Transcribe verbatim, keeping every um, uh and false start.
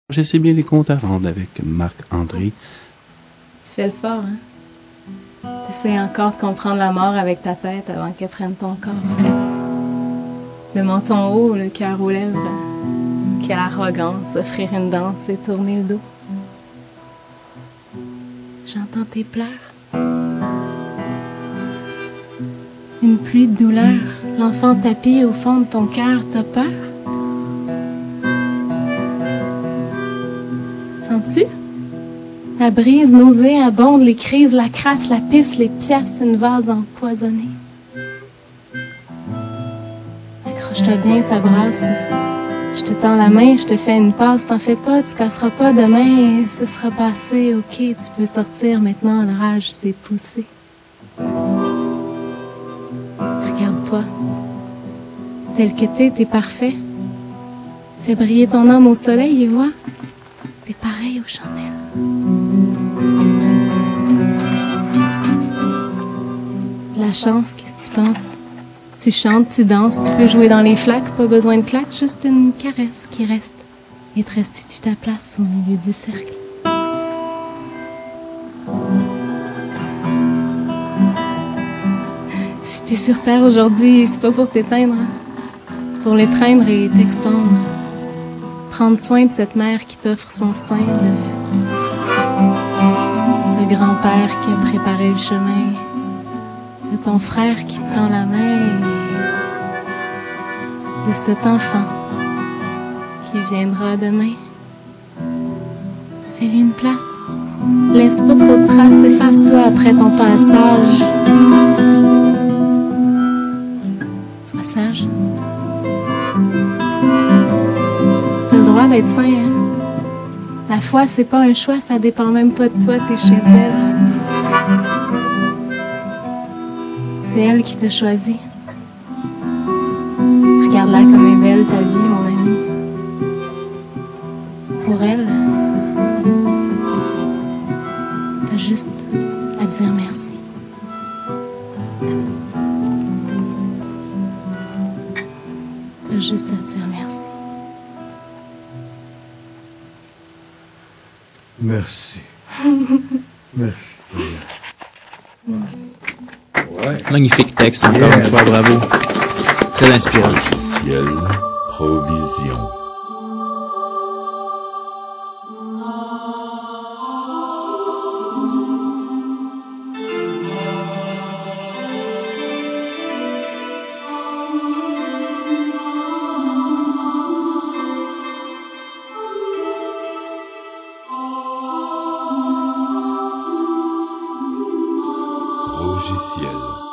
J'essaie bien les comptes à rendre avec Marc-André. Tu fais le fort, hein? T'essaies encore de comprendre la mort avec ta tête avant qu'elle prenne ton corps. Le menton haut, le cœur aux lèvres. Quelle arrogance, offrir une danse et tourner le dos. J'entends tes pleurs. Une pluie de douleur, l'enfant tapis au fond de ton cœur, t'as peur? Sens-tu? La brise nauséabonde, les crises, la crasse, la pisse, les pièces, une vase empoisonnée. Accroche-toi bien, ça brasse. Je te tends la main, je te fais une passe, t'en fais pas, tu casseras pas demain, ce sera passé, ok, tu peux sortir maintenant, l'orage s'est poussé. Regarde-toi, tel que t'es, t'es parfait. Fais briller ton âme au soleil et vois, t'es pareil aux chandelles. La chance, qu'est-ce que tu penses? Tu chantes, tu danses, tu peux jouer dans les flaques, pas besoin de claques, juste une caresse qui reste et te restitue ta place au milieu du cercle. Si t'es sur terre aujourd'hui, c'est pas pour t'éteindre, c'est pour l'étreindre et t'expandre. Prendre soin de cette mère qui t'offre son sein, de ce grand-père qui a préparé le chemin, de ton frère qui te tend la main et de cet enfant qui viendra demain. Fais-lui une place. Laisse pas trop de traces, efface-toi après ton passage. Sois sage. T'as le droit d'être sain, hein? La foi, c'est pas un choix, ça dépend même pas de toi, t'es chez elle. C'est elle qui t'a choisi. Regarde-la comme est belle ta vie, mon ami. Pour elle, t'as juste à dire merci. T'as juste à dire merci. Merci. Merci. Ouais. Magnifique texte, encore yeah. Une fois, bravo. Très inspirant. Logiciel Provision. Logiciel.